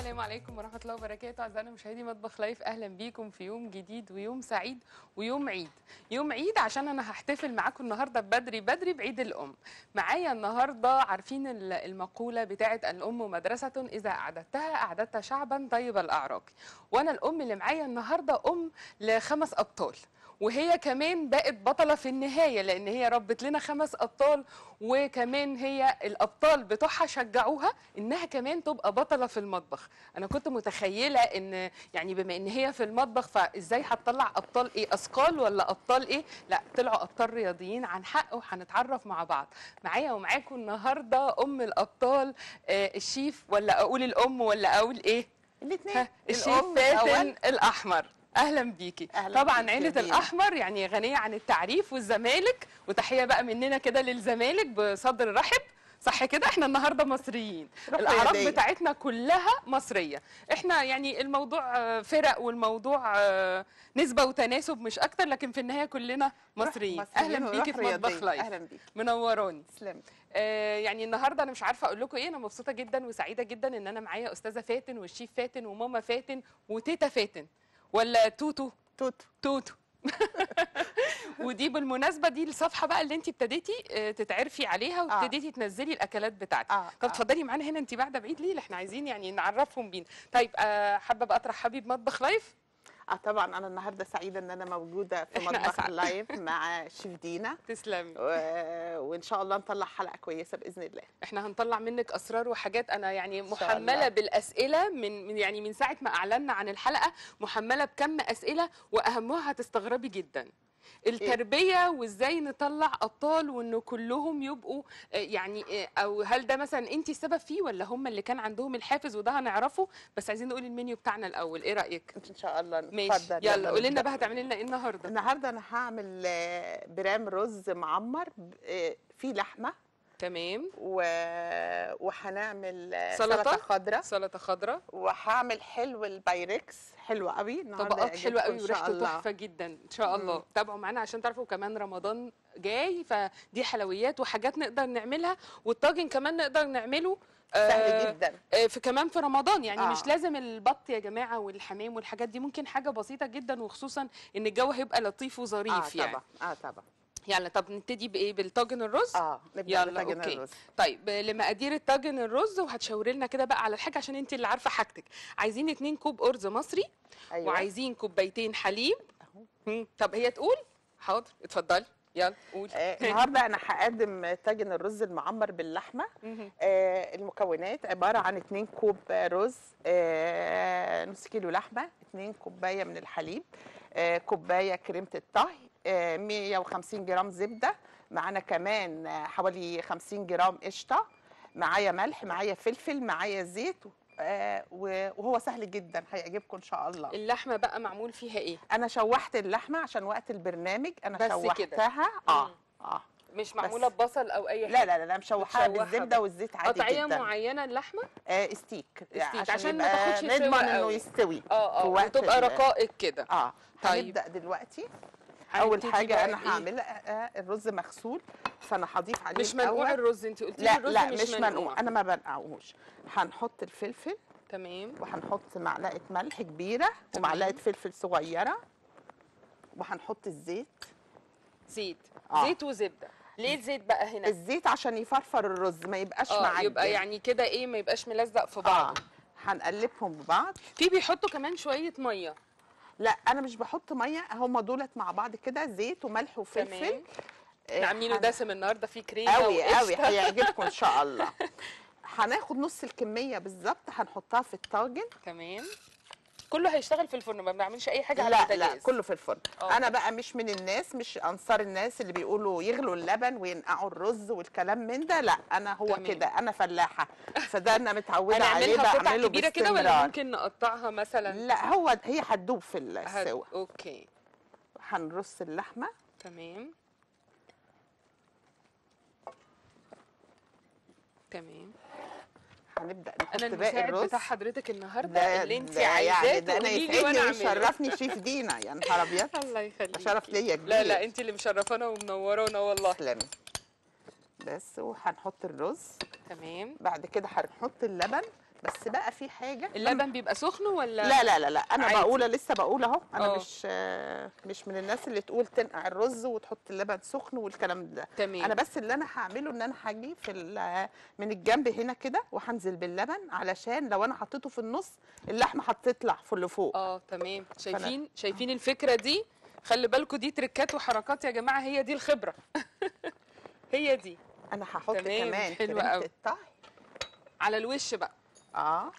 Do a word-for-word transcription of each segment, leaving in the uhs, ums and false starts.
السلام عليكم ورحمة الله وبركاته. أعزائنا مشاهدي مطبخ لايف، أهلا بيكم في يوم جديد ويوم سعيد ويوم عيد. يوم عيد عشان أنا هحتفل معاكم النهاردة بدري بدري بعيد الأم. معايا النهاردة عارفين المقولة بتاعت الأم مدرسة إذا أعددتها أعددت شعبا طيب الأعراق، وأنا الأم اللي معايا النهاردة أم لخمس أبطال، وهي كمان بقت بطلة في النهاية لأن هي ربت لنا خمس أبطال، وكمان هي الأبطال بتوعها شجعوها إنها كمان تبقى بطلة في المطبخ. أنا كنت متخيلة إن يعني بما إن هي في المطبخ فإزاي هتطلع أبطال إيه؟ أثقال ولا أبطال إيه؟ لا، طلعوا أبطال رياضيين عن حق، وهنتعرف مع بعض. معايا ومعاكم النهاردة أم الأبطال، آه الشيف، ولا أقول الأم ولا أقول إيه؟ الاثنين. الشيف فاتن الأحمر. اهلا بيكي. أهلاً طبعا بيكي عيله الاحمر يعني غنيه عن التعريف، والزمالك، وتحيه بقى مننا كده للزمالك بصدر رحب. صح كده؟ احنا النهارده مصريين، الاعراق بتاعتنا كلها مصريه. احنا يعني الموضوع فرق، والموضوع نسبه وتناسب مش اكتر، لكن في النهايه كلنا مصريين. اهلا بيكي في مطبخ لايف. اهلا بيكي، منوراني. تسلمي. آه يعني النهارده انا مش عارفه اقول لكم ايه، انا مبسوطه جدا وسعيده جدا ان انا معايا استاذه فاتن والشيف فاتن وماما فاتن وتيتا فاتن، ولا توتو توتو توتو ودي بالمناسبه دي الصفحه بقى اللي انت ابتديتي تتعرفي عليها وابتديتي آه. تنزلي الاكلات بتاعتك. آه. طب اتفضلي آه. معانا هنا، انت بعد بعيد ليه؟ احنا عايزين يعني نعرفهم بينا. طيب آه حابه بقى ترحبي بمطبخ لايف؟ اه طبعا، انا النهارده سعيده ان انا موجوده في مطبخ لايف مع شيف دينا. تسلمي. و... وان شاء الله نطلع حلقه كويسه باذن الله. احنا هنطلع منك اسرار وحاجات. انا يعني محمله بالاسئله من يعني من ساعه ما اعلنا عن الحلقه، محمله بكم اسئله، واهمها هتستغربي جدا. التربيه وازاي نطلع ابطال وانه كلهم يبقوا يعني، او هل ده مثلا انت السبب فيه ولا هم اللي كان عندهم الحافز؟ وده هنعرفه، بس عايزين نقول المنيو بتاعنا الاول. ايه رايك؟ ان شاء الله. ماشي، يلا قولي لنا بقى هتعملي لنا ايه النهارده. النهارده انا هعمل برام رز معمر فيه لحمه. تمام. و... وهنعمل سلطه خضراء. سلطه خضراء. وهعمل حلو البايركس حلو قوي النهارده. طبقات حلوه قوي وريحته تحفه جدا ان شاء الله. تابعوا معانا عشان تعرفوا كمان رمضان جاي، فدي حلويات وحاجات نقدر نعملها، والطاجن كمان نقدر نعمله سهل جدا في كمان في رمضان يعني. آه. مش لازم البط يا جماعه والحمام والحاجات دي، ممكن حاجه بسيطه جدا، وخصوصا ان الجو هيبقى لطيف وظريف. آه يعني طبعا. اه طبعا. يلا طب نبتدي بايه؟ بالطاجن الرز. اه نبدا يلا بطاجن أوكي. الرز. طيب لمقادير الطاجن الرز، وهتشاوري لنا كده بقى على الحاجه عشان انت اللي عارفه حاجتك. عايزين اتنين كوب ارز مصري. أيوة. وعايزين كوبايتين حليب. اهو. طب هي تقول؟ حاضر اتفضلي يلا قولي. آه النهارده انا هقدم طاجن الرز المعمر باللحمه. آه المكونات عباره عن اتنين كوب رز، آه نص كيلو لحمه، اتنين كوبايه من الحليب، آه كوبايه كريمه الطهي، آه مية وخمسين جرام زبده، معانا كمان حوالي خمسين جرام قشطه، معايا ملح، معايا فلفل، معايا زيت. آه وهو سهل جدا هيعجبكم ان شاء الله. اللحمه بقى معمول فيها ايه؟ انا شوحت اللحمه عشان وقت البرنامج، انا شوحتها. اه اه مش معموله ببصل او اي حاجه؟ لا لا لا مشوحاها بالزبده والزيت عادي جدا. قطعيه معينه اللحمه؟ آه استيك, استيك عشان, عشان ما تاخدش سوا نضمن انه يستوي. اه اه وتبقى رقائق كده. اه طيب هنبدا دلوقتي. اول حاجه انا هعملها إيه؟ الرز مغسول، فانا هضيف عليه مش منقوع الرز. انت قلتي لا الرز لا مش, مش منقوع، انا ما بنقعوش. هنحط الفلفل. تمام. وهنحط معلقه ملح كبيره ومعلقه فلفل صغيره، وهنحط الزيت. زيت آه. زيت وزبده. ليه الزيت بقى هنا؟ الزيت عشان يفرفر الرز ما يبقاش آه معجن، يبقى يعني كده ايه، ما يبقاش ملزق في بعض. آه. هنقلبهم ببعض. في بيحطوا كمان شويه ميه. لا انا مش بحط ميه، هم دولت مع بعض كده زيت وملح وفلفل. احنا عاملينه دسم النهارده، فيه كريمه قوي قوي هيعجبكم ان شاء الله. هناخد نص الكميه بالظبط هنحطها في الطاجن. تمام. كله هيشتغل في الفرن، ما بنعملش اي حاجه على لا البوتاجاز؟ لا كله في الفرن. أوه. انا بقى مش من الناس، مش انصار الناس اللي بيقولوا يغلوا اللبن وينقعوا الرز والكلام من ده. لا انا هو كده، انا فلاحه، فده انا متعوده عليه بعمله كبيره كده ولا ممكن نقطعها مثلا؟ لا هو هي هتدوب في السوا. هد... اوكي. هنرص اللحمه. تمام تمام. هنبدا نحط انا باقي الرز بتاع حضرتك النهارده اللي انت عايزاه يعني. ده انا يسعدني ويشرفني شيف دينا، يا نهار ابيض. الله يخليك، شرف ليا كبير. لا لا انت اللي مشرفانا ومنورانا والله. تسلمي. بس وهنحط الرز. تمام. بعد كده هنحط اللبن. بس بقى في حاجه اللبن بيبقى سخن ولا؟ لا لا لا لا انا عادي. بقول لسه بقول اهو، انا أوه. مش آه، مش من الناس اللي تقول تنقع الرز وتحط اللبن سخن والكلام ده. تمام. انا بس اللي انا هعمله ان انا هجيب في ال- من الجنب هنا كده وهنزل باللبن، علشان لو انا حطيته في النص اللحمه هتطلع في اللي فوق. اه تمام. شايفين شايفين الفكره دي؟ خلي بالكم دي تركات وحركات يا جماعه، هي دي الخبره. هي دي. انا هحط تمام، كمان حلوة كريمه قوي. الطهي على الوش بقى. اه،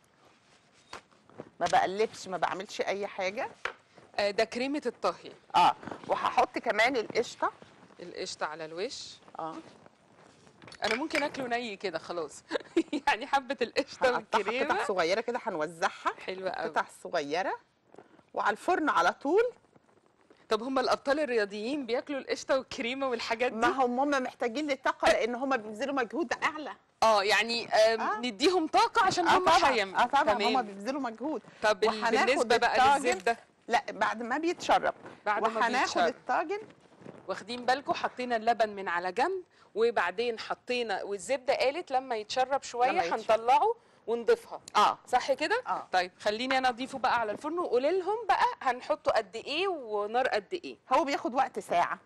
ما بقلبش، ما بعملش اي حاجه. آه ده كريمه الطهي. اه، وهحط كمان القشطه. القشطه على الوش. اه، انا ممكن اكله ني كده خلاص. يعني حبه القشطه هنقطعها قطع والكريمه. صغيره كده، هنوزعها حلوه قوي. قطع صغيره وعلى الفرن على طول. طب هم الابطال الرياضيين بياكلوا القشطه والكريمه والحاجات دي؟ ما هم هم محتاجين للطاقه، لان هم بيبذلوا مجهود اعلى. اه يعني آه آه. نديهم طاقه عشان اه هم طبعا، هيعملوا. اه طبعا هم تمام. بيبذلوا مجهود. طب ال- وهناخد بالنسبه بقى الطاجن- للزبده؟ لا بعد ما بيتشرب. بعد ما وهناخد بيتشرب. الطاجن. واخدين بالكم حطينا اللبن من على جنب، وبعدين حطينا والزبده قالت لما يتشرب شويه لما يتشرب. هنطلعه ونضيفها. اه صح كده؟ اه طيب خليني انا اضيفه بقى على الفرن، وقولي لهم بقى هنحطه قد ايه ونار قد ايه. هو بياخد وقت ساعه،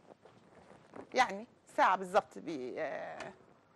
يعني ساعه بالظبط. بي آه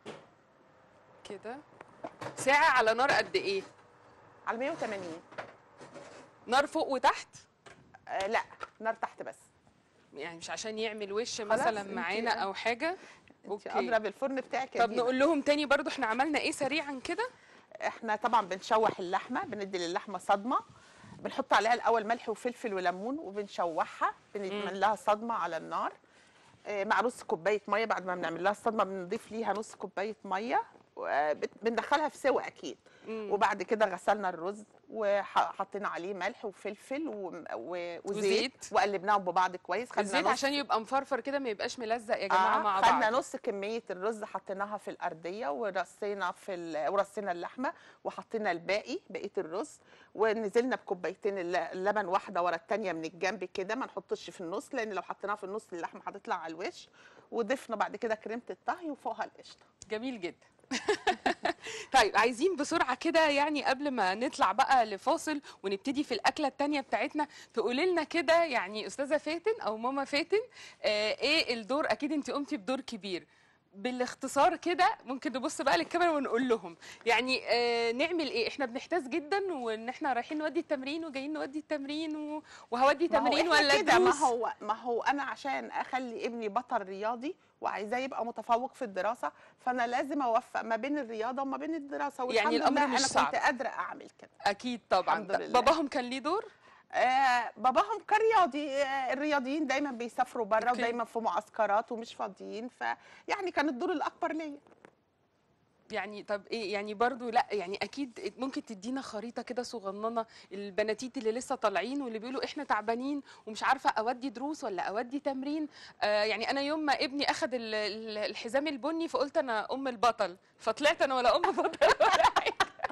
كده ساعه على نار قد ايه؟ على مية وتمانين. نار فوق وتحت؟ آه لا، نار تحت بس. يعني مش عشان يعمل وش خلاص، مثلا انتي- معانا او حاجه؟ انت اضرب الفرن بتاعك يا طب دينا. نقول لهم تاني برضو احنا عملنا ايه سريعا كده؟ احنا طبعا بنشوح اللحمه، بندي للحمه صدمه، بنحط عليها الاول ملح وفلفل وليمون وبنشوحها، بنعمل لها صدمه على النار آه، مع نص كوبايه ميه. بعد ما بنعمل لها الصدمه بنضيف ليها نص كوبايه ميه، آه، بت- بندخلها في سوا اكيد. مم. وبعد كده غسلنا الرز وحطينا عليه ملح وفلفل و- و- وزيت, وزيت. وقلبناهم ببعض كويس. خدنا الزيت نص- عشان يبقى مفرفر كده، ما يبقاش ملزق يا جماعه آه مع خدنا بعض. نص كميه الرز حطيناها في الارضيه، ورصينا في ال... ورصينا اللحمه وحطينا الباقي بقيه الرز، ونزلنا بكوبايتين الل- اللبن، واحده ورا الثانيه من الجنب كده، ما نحطش في النص، لان لو حطيناها في النص اللحمه هتطلع على الوش. وضفنا بعد كده كريمه الطهي وفوقها القشطه. جميل جدا. طيب عايزين بسرعه كده يعني قبل ما نطلع بقى لفاصل ونبتدي في الاكله التانيه بتاعتنا، تقولي لنا كده يعني استاذه فاتن او ماما فاتن، آه ايه الدور؟ اكيد انت قمتي بدور كبير. بالاختصار كده ممكن نبص بقى للكاميرا ونقول لهم يعني آه نعمل ايه؟ احنا بنحتاس جدا، وان احنا رايحين نودي التمرين وجايين نودي التمرين و... وهودي ما هو تمرين إحنا ولا كده، ما دروس؟ هو ما هو انا عشان اخلي ابني بطل رياضي وعايزاه يبقى متفوق في الدراسه، فانا لازم اوفق ما بين الرياضه وما بين الدراسه. والحمد يعني الأمر لله مش انا صعب. كنت قادره اعمل كده. اكيد طبعا. الحمد لله. باباهم كان ليه دور؟ آه باباهم كان رياضي. آه الرياضيين دايما بيسافروا بره أوكي. ودايما في معسكرات ومش فاضيين، فيعني كان الدور الاكبر ليا. يعني طب ايه يعني برضو؟ لا يعني اكيد ممكن تدينا خريطه كده صغننه، البناتيت اللي لسه طالعين واللي بيقولوا احنا تعبانين ومش عارفه اودي دروس ولا اودي تمرين. آه يعني انا يوم ما ابني اخذ ال- ال- الحزام البني فقلت انا ام البطل، فطلعت انا ولا ام بطل ولا حاجه.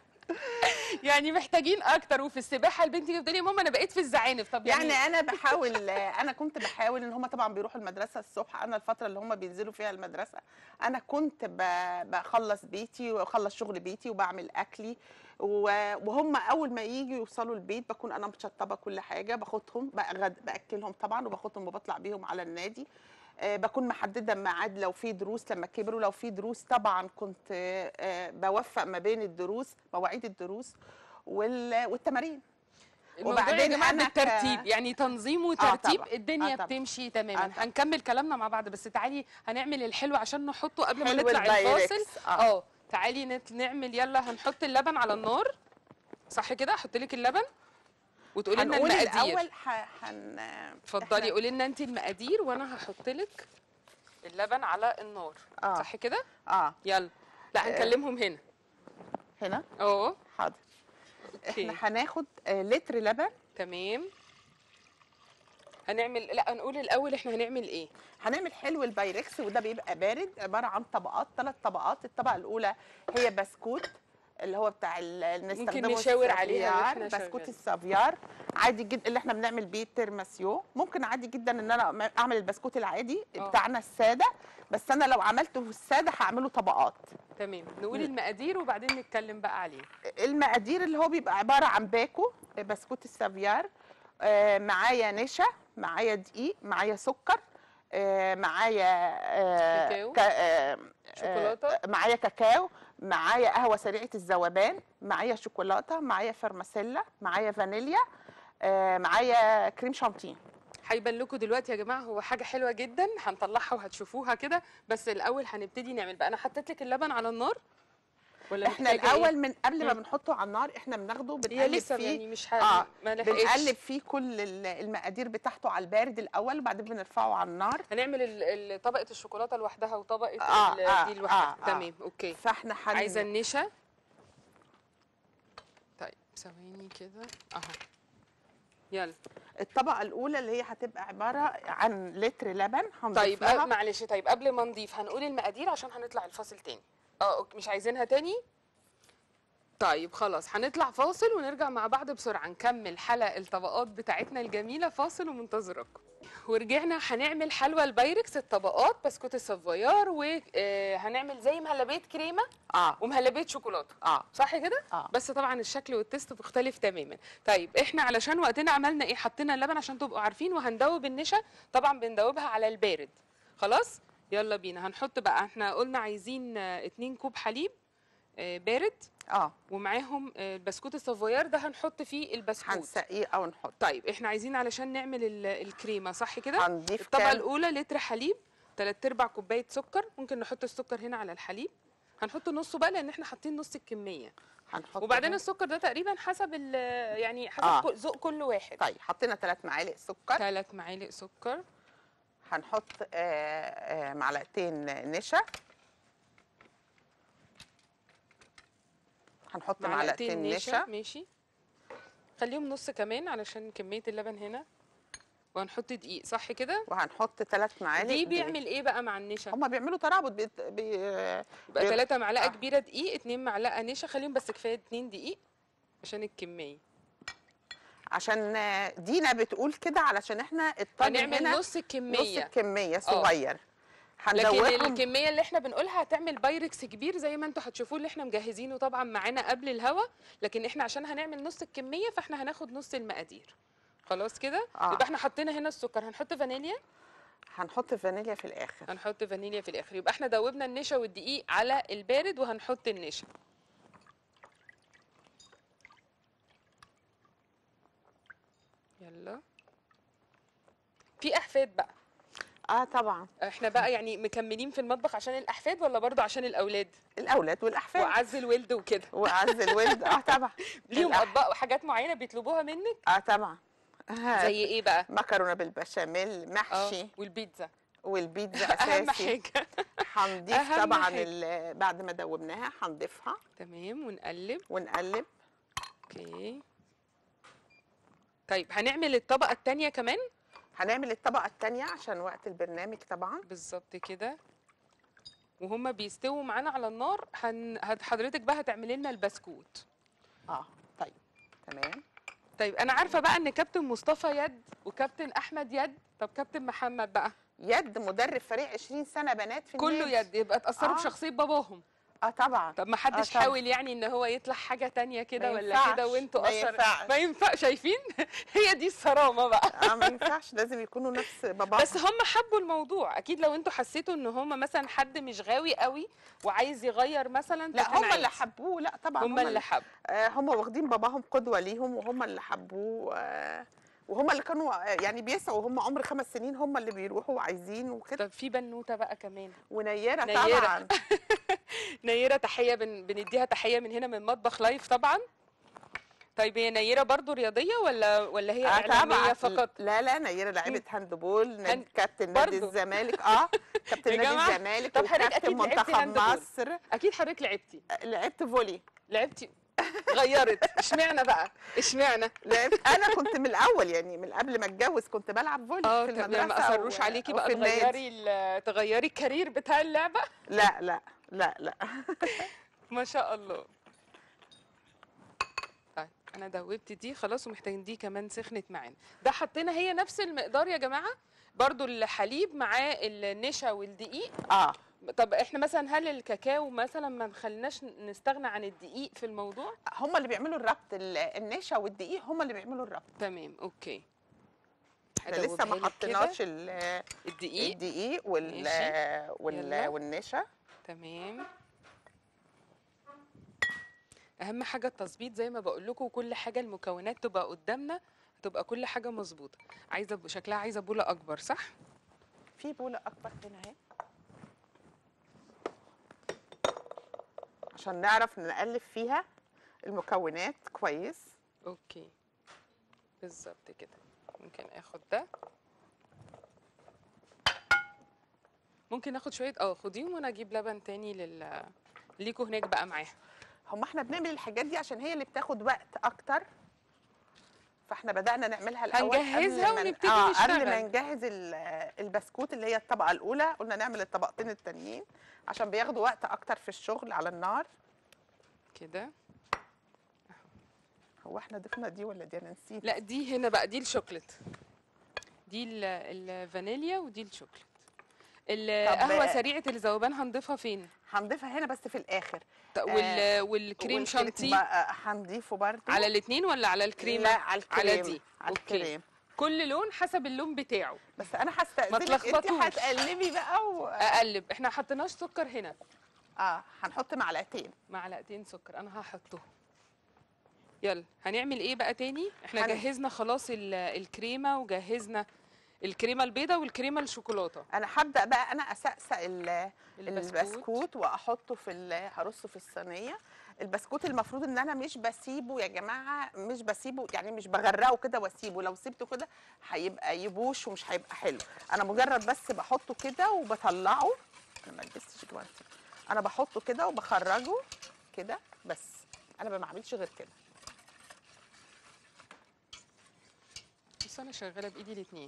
يعني محتاجين اكتر. وفي السباحه البنت كانت بتقول لي ماما انا بقيت في الزعانف. طب يعني, يعني انا بحاول، انا كنت بحاول ان هم طبعا بيروحوا المدرسه الصبح، انا الفتره اللي هم بينزلوا فيها المدرسه انا كنت ب- بخلص بيتي واخلص شغل بيتي وبعمل اكلي، و- وهم اول ما يجوا يوصلوا البيت بكون انا مشطبه كل حاجه، باخدهم بأغد- باكلهم طبعا وباخدهم وبطلع بيهم على النادي. آه، بكون محدده ميعاد لو في دروس، لما كبروا لو في دروس طبعا كنت آه، آه، بوفق ما بين الدروس، مواعيد الدروس وال- والتمارين. الموضوع يا وبعدين جماعه أنا ك- بالترتيب، يعني تنظيم وترتيب طبعاً. الدنيا آه طبعاً. بتمشي تماما. آه طبعاً. هنكمل كلامنا مع بعض، بس تعالي هنعمل الحلو عشان نحطه قبل ما حلو نطلع البايركس. الفاصل. آه. اه تعالي نت- نعمل. يلا هنحط اللبن على النار، صح كده؟ احط لك اللبن وتقولي لنا هنقول المقادير. الاول ح- هن اتفضلي إحنا- قولي لنا انت المقادير وانا هحط لك اللبن على النار. آه. صح كده؟ اه يلا. لا هنكلمهم هنا. هنا اه حاضر. اوكي احنا هناخد آه، لتر لبن. تمام. هنعمل، لا نقول الاول احنا هنعمل ايه. هنعمل حلو البايركس، وده بيبقى بارد، عباره عن طبقات، ثلاث طبقات. الطبقه الاولى هي بسكوت اللي هو بتاع ال- اللي ممكن نستخدمه نشاور عليها السافيار، واحنا بسكوت شغالين. السافيار عادي جدا، اللي احنا بنعمل بيه الترماسيو. ممكن عادي جدا ان انا اعمل البسكوت العادي آه. بتاعنا الساده، بس انا لو عملته في الساده هعمله طبقات. تمام، نقول المقادير وبعدين نتكلم بقى عليه. المقادير اللي هو بيبقى عباره عن باكو بسكوت السافيار، آه، معايا نشا، معايا دقيق، معايا سكر، آه، معايا آه، كاكاو. كا- آه، شوكولاتة. آه، معايا كاكاو، معايا قهوه سريعه الذوبان، معايا شوكولاته، معايا فرماسيلا، معايا فانيليا، آه، معايا كريم شانتيه. هيبان لكم دلوقتي يا جماعه، هو حاجه حلوه جدا هنطلعها وهتشوفوها كده، بس الاول هنبتدي نعمل بقى. انا حطيت لك اللبن على النار ولا احنا محتاجة الاول إيه؟ من قبل ما مم. بنحطه على النار احنا بناخده هي بنقلب لسه فيه. يعني مش ه... اه ما لحقتش. بنقلب فيه كل ال- المقادير بتاعته على البارد الاول، وبعدين بنرفعه على النار. هنعمل ال- ال- طبقه الشوكولاته لوحدها وطبقه آه ال- آه دي لوحدها. آه تمام اوكي. فاحنا حن... عايزه النشا. طيب ثواني كده اهو. يلا. الطبقه الاولى اللي هي هتبقى عباره عن لتر لبن هنضيف طيب لها. أه معلش، طيب قبل ما نضيف هنقول المقادير عشان هنطلع الفاصل تاني. اه أوكي، مش عايزينها تاني. طيب خلاص هنطلع فاصل ونرجع مع بعض بسرعه نكمل حلقه الطبقات بتاعتنا الجميله. فاصل ومنتظركم. ورجعنا هنعمل حلوى البايركس الطبقات بسكوت السافويار، وهنعمل زي مهلبيه كريمه اه ومهلبيه شوكولاته. اه صح كده؟ آه. بس طبعا الشكل والتست مختلف تماما. طيب احنا علشان وقتنا عملنا ايه؟ حطينا اللبن عشان تبقوا عارفين، وهندوب النشا. طبعا بندوبها على البارد. خلاص يلا بينا. هنحط بقى، احنا قلنا عايزين آه، اتنين كوب حليب آه، بارد، اه ومعاهم آه، البسكوت السافويار ده هنحط فيه البسكوت. هنسقيه او نحط. طيب احنا عايزين علشان نعمل ال- الكريمه صح كده؟ هنضيف الطبقه كام؟ الاولى لتر حليب، تلات ارباع كوبايه سكر. ممكن نحط السكر هنا على الحليب، هنحط نصه بقى لان احنا حاطين نص الكميه. هنحط وبعدين السكر ده تقريبا حسب ال- يعني حسب آه. كل- ذوق كل واحد. طيب حطينا ثلاث معالق سكر. ثلاث معالق سكر. هنحط آه آه معلقتين نشا. هنحط معلقتين نشا. ماشي، خليهم نص كمان علشان كميه اللبن هنا. وهنحط دقيق صح كده؟ وهنحط ثلاث معالق دي دقيق. بيعمل ايه بقى مع النشا؟ هما بيعملوا ترابط بي... بي... يبقى بي- ثلاثة معلقه آه. كبيره دقيق، اتنين معلقه نشا. خليهم بس كفايه اتنين دقيق عشان الكميه. عشان دينا بتقول كده علشان احنا الطاجن هنعمل هنا نص الكميه. نص الكميه صغير. لكن هندوقهم. الكميه اللي احنا بنقولها هتعمل بايركس كبير زي ما انتوا هتشوفوه، اللي احنا مجهزينه طبعا معانا قبل الهوا. لكن احنا عشان هنعمل نص الكميه فاحنا هناخد نص المقادير. خلاص كده؟ آه. يبقى احنا حطينا هنا السكر. هنحط فانيليا. هنحط فانيليا في الاخر. هنحط فانيليا في الاخر. يبقى احنا دوبنا النشا والدقيق على البارد وهنحط النشا. يلا. في احفاد بقى. اه طبعا. احنا بقى يعني مكملين في المطبخ عشان الاحفاد ولا برضه عشان الاولاد؟ الاولاد والاحفاد وعز الولد وكده. وعز الولد. اه طبعا. ليهم الأح- اطباق وحاجات معينه بيطلبوها منك؟ اه طبعا. آه. زي ايه بقى؟ مكرونه بالبشاميل، محشي، اه والبيتزا. والبيتزا اهم اساسي. حاجه. هنضيف أهم طبعا حاجة. ال- بعد ما دوبناها هنضيفها تمام ونقلب. ونقلب. اوكي. طيب هنعمل الطبقه الثانيه كمان. هنعمل الطبقه الثانيه عشان وقت البرنامج طبعا. بالظبط كده. وهما بيستووا معانا على النار هن... هت- حضرتك بقى هتعملي لنا البسكوت. اه طيب تمام. طيب انا عارفه بقى ان كابتن مصطفى يد وكابتن احمد يد. طب كابتن محمد بقى؟ يد مدرب فريق عشرين سنه بنات في كله النادي. يد. يبقى اتاثروا آه. بشخصيه باباهم. اه طبعا. طب ما حدش طبعاً. حاول يعني ان هو يطلع حاجه تانية كده ما ولا ينفعش، كده وانتوا ما اثر؟ ينفعش. ما ينفع. شايفين؟ هي دي الصرامه بقى. اه ما ينفعش، لازم يكونوا نفس باباهم. بس هم حبوا الموضوع اكيد. لو انتوا حسيتوا ان هم مثلا حد مش غاوي قوي وعايز يغير مثلا، لا فكان هم اللي عادي. حبوه. لا طبعا هم اللي حبوا. آه هم واخدين باباهم قدوه ليهم، وهم اللي حبوه. آه وهم اللي كانوا آه، يعني بيسعوا. هم عمر خمس سنين هم اللي بيروحوا وعايزين وكده. طب في بنوته بقى كمان. ونيره نيرة. طبعا. نيره تحيه بن... بنديها تحيه من هنا من مطبخ لايف طبعا. طيب هي نيره برضو رياضيه ولا ولا هي آه اعلاميه طبعا. فقط؟ لا لا نيره لعيبه هاندبول، نادي هند- كابتن نادي برضو. الزمالك. اه كابتن يا نادي جماعة، الزمالك طب حضرتك وكابتن أكيد لعبتي منتخب هاندبول. مصر. اكيد حضرتك لعبتي. آه، لعبت فولي. لعبتي. غيرت. اشمعنى بقى؟ اشمعنى؟ لعبت انا كنت من الاول يعني من قبل ما اتجوز كنت بلعب فولي اه في طب المدرسه. ما اصروش و- عليكي بقى وفي النادي. تغيري ال- تغيري الكارير بتاع اللعبه؟ لا لا لا لا. ما شاء الله. طيب انا دوبت دي خلاص، ومحتاجين دي كمان سخنت معانا. ده حطينا هي نفس المقدار يا جماعه، برضو الحليب معاه النشا والدقيق. اه طب احنا مثلا هل الكاكاو مثلا ما نخليناش نستغنى عن الدقيق في الموضوع؟ هم اللي بيعملوا الربط، ال- النشا والدقيق هم اللي بيعملوا الربط. تمام اوكي. احنا لسه ما حطيناش ال- الدقيق الدقيق وال ماشي. وال يلا. والنشا. تمام. اهم حاجه التظبيط زي ما بقول لكم، وكل حاجه المكونات تبقى قدامنا، تبقى كل حاجه مظبوطه. عايزه شكلها عايزه بوله اكبر صح؟ في بوله اكبر هنا اهي عشان نعرف نقلب فيها المكونات كويس. اوكي بالظبط كده. ممكن اخد ده، ممكن اخد شويه اه خديهم وانا اجيب لبن تاني لل ليكوا هناك بقى معاها. هم احنا بنعمل الحاجات دي عشان هي اللي بتاخد وقت اكتر، فاحنا بدأنا نعملها الاول هنجهزها قبل ما ونبتدي آه نشتغل. قبل ما نجهز ال- البسكوت اللي هي الطبقه الاولى، قلنا نعمل الطبقتين التانيين عشان بياخدوا وقت اكتر في الشغل على النار كده. هو احنا ضفنا دي ولا دي؟ انا نسيت. لا دي هنا بقى، دي الشوكليت، دي ال- الفانيليا ودي الشوكليت. القهوه سريعه الذوبان هنضيفها فين؟ هنضيفها هنا بس في الاخر. وال آه والكريم والكريم شانتيه بقى هنضيفه برضه على الاثنين ولا على الكريمه؟ لا على الكريم، على دي. على اوكي. الكريم. كل لون حسب اللون بتاعه. بس انا هستأذنك انت تلخبطوش. هتقلبي بقى و... اقلب. احنا ما حطيناش سكر هنا. اه هنحط معلقتين. معلقتين سكر انا هحطهم. يلا هنعمل ايه بقى تاني؟ احنا هن... جهزنا خلاص ال- الكريمه، وجهزنا الكريمه البيضاء والكريمه الشوكولاته. انا هبدأ بقى انا اسقسق ال- البسكوت. البسكوت واحطه في ال- هرصه في الصينيه. البسكوت المفروض ان انا مش بسيبه يا جماعه، مش بسيبه يعني مش بغرقه كده واسيبه، لو سيبته كده هيبقى يبوش ومش هيبقى حلو. انا مجرد بس بحطه كده وبطلعه. انا ما لبستش جوانتي. انا بحطه كده وبخرجه كده بس، انا ما بعملش غير كده. بس انا شغاله بايدي الاثنين.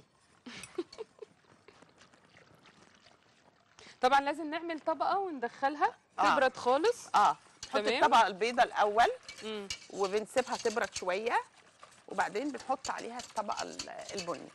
طبعا لازم نعمل طبقه وندخلها آه. تبرد خالص. اه نحط تمام. الطبقه البيضاء الاول امم وبنسيبها تبرد شويه، وبعدين بنحط عليها الطبقه ال- البني.